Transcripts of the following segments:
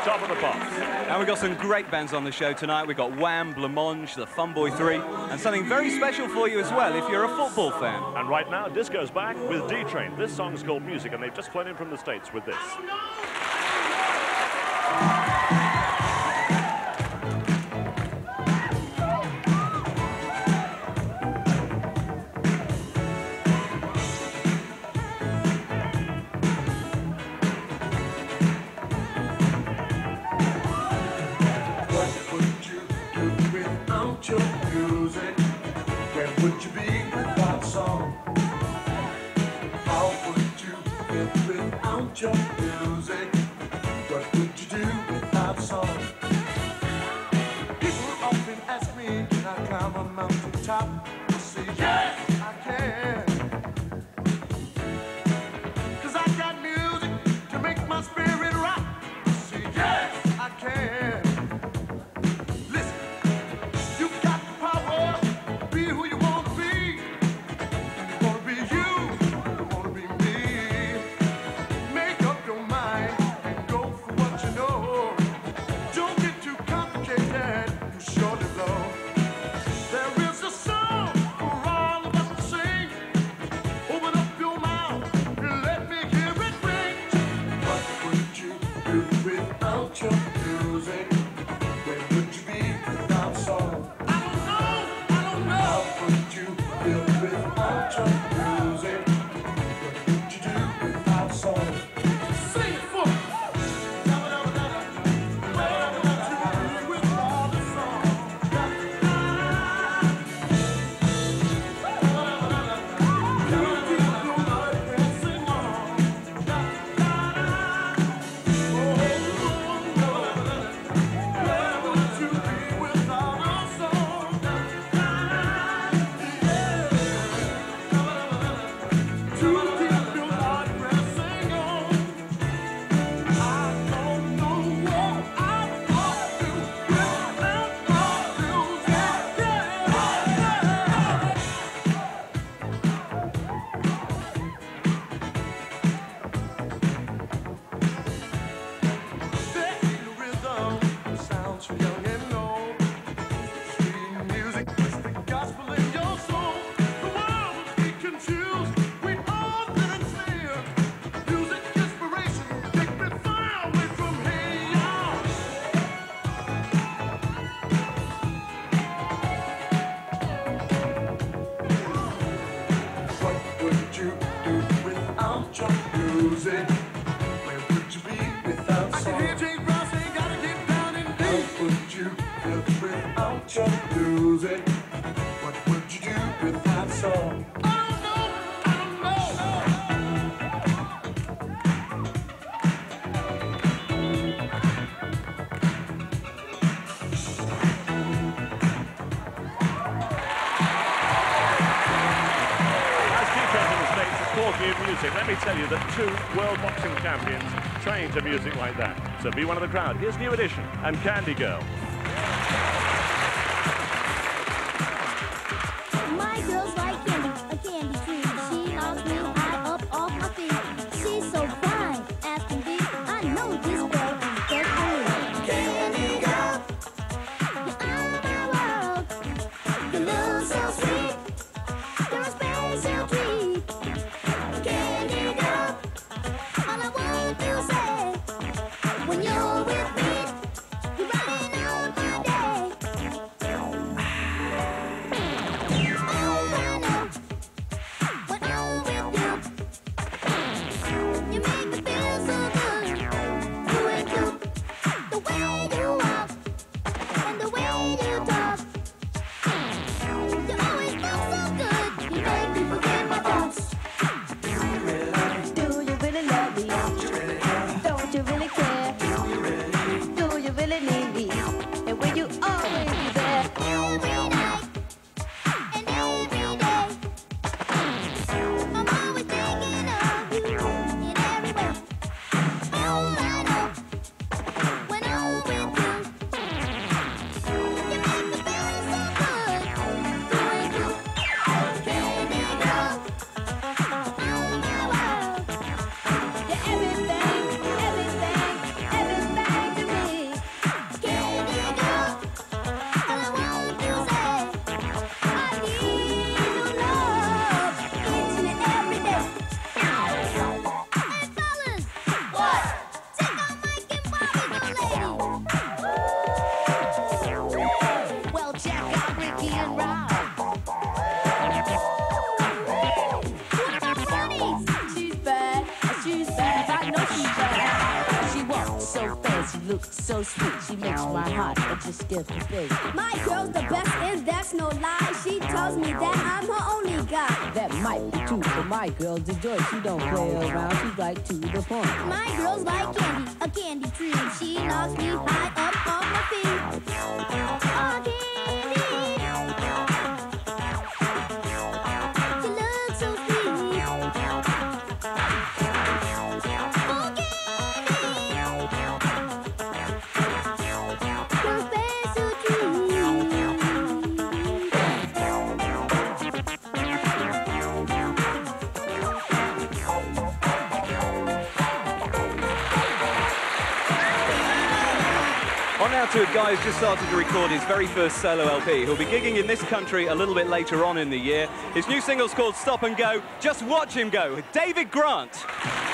Top of the Pops. And we've got some great bands on the show tonight. We've got Wham, Blancmange, the Fun Boy 3, and something very special for you as well if you're a football fan. And right now, Disco's back with D-Train. This song's called Music, and they've just flown in from the States with this. Would you be without song? How would you feel without your music? What would you do without song? People often ask me, can I climb a mountain top? I say, yes, I can. 'Cause I got music to make my spirit rock. I say, yes, I can. Listen, you got the power, be who you want. Music. Let me tell you that 2 world boxing champions train to music like that. So be one of the crowd. Here's New Edition and Candy Girl. My girl's like candy, a candy tree. She knocks me high up off my feet. She's so fine, as can be. I know this girl is just for me. Candy girl, you're all my world. You look so sweet, you're a special treat. Candy girl, all I want to say, when you're with me, you're running out my day. Oh, I know, when I'm with you, you make me feel so good. You and you, the way you walk, and the way you talk. You always feel so good, you make me forget my thoughts. Do you really love me? Don't you really care? Do you really need me? And will you always be there? Every night and every day, I'm always thinking of you in every way. Oh, I know, when I'm with you, you make me feel so good. Doing you, candy girl, oh my world. You're everything, everything, everything to me. She looks so sweet, she makes my heart just skip a beat. My girl's the best, and that's no lie. She tells me that I'm her only guy. That might be true, but my girl's a joy. She don't play around, she's right to the point. My girl's like candy, a candy tree. She knocks me high up on my feet. Oh, candy. She looks so sweet. Oh, candy. Your special treat. On now to a guy who's just started to record his very first solo LP. He'll be gigging in this country a little bit later on in the year. His new single's called Stop and Go. Just watch him go. David Grant.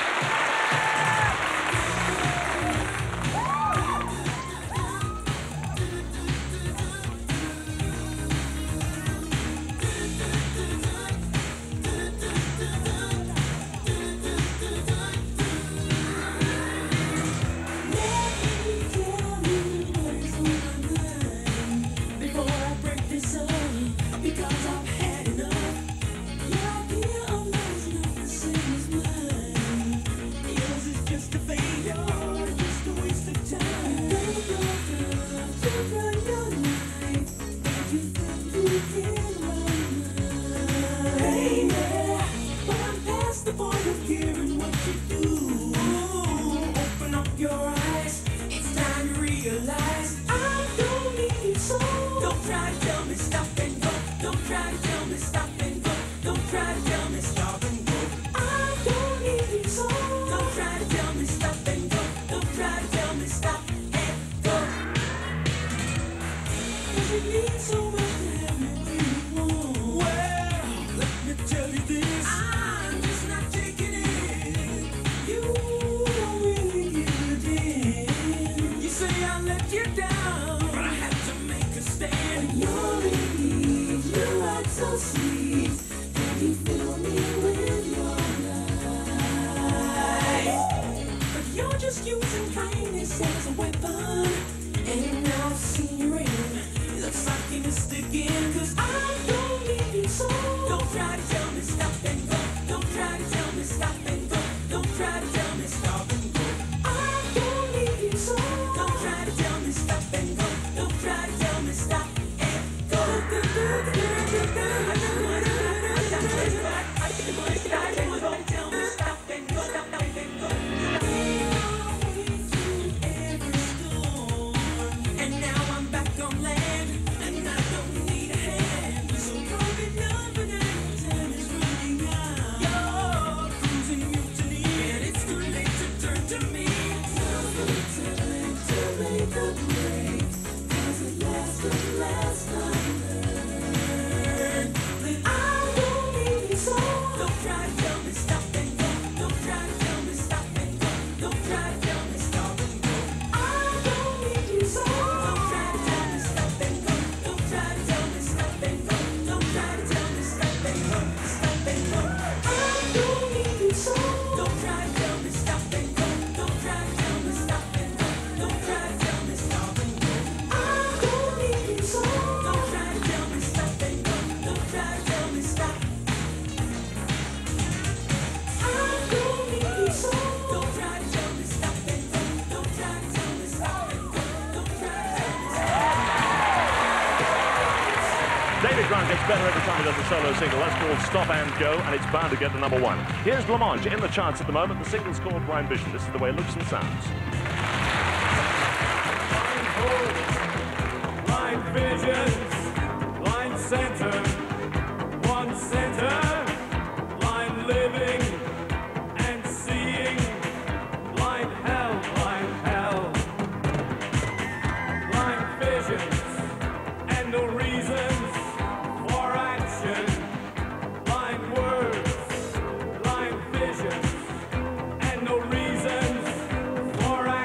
Using kindness as a weapon, and now I've seen you ring. Looks like you missed again, 'cause I don't need you so. Don't try to tell me stop and go. Don't try to tell me stop and go. Don't try to tell me stop and go. I don't need you so. Don't try to tell me stop and go. Don't try to tell me stop and go. David Grant gets better every time he does a solo single. That's called Stop and Go, and it's bound to get to #1. Here's Blancmange in the charts at the moment. The single's called Blind Vision. This is the way it looks and sounds. Blind visions, blind center, one center, blind living and seeing, blind hell, blind hell, blind visions and no reasons for action, blind words, blind visions and no reasons for action.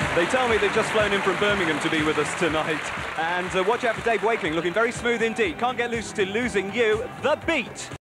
They tell me they've just flown in from Birmingham to be with us tonight. And watch out for Dave Wakeling, looking very smooth indeed. Can't get loose to Losing You, The Beat.